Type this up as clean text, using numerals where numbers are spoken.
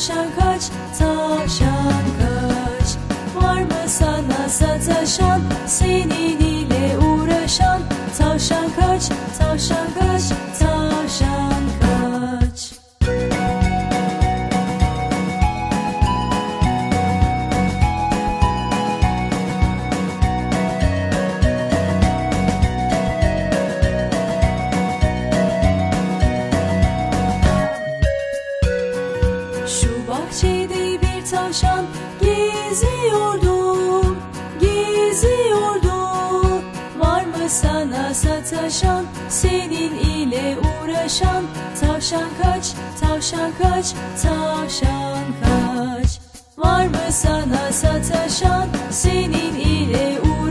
tavşan kaç, tavşan kaç. Var mı sana sataşan, senin ile uğraşan? Tavşan kaç, tavşan kaç, tavşan kaç. Şu bahçede bir tavşan geziyordu, geziyordu. Var mı sana sataşan, senin ile uğraşan? Tavşan kaç, tavşan kaç, tavşan kaç. Var mı sana sataşan, senin ile uğraşan?